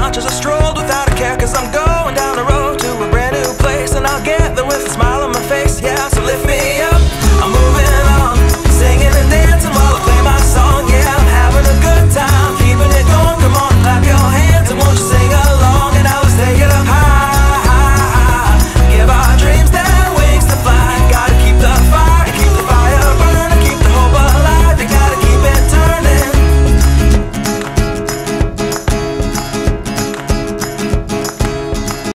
much as I strolled without a care, 'cause I'm going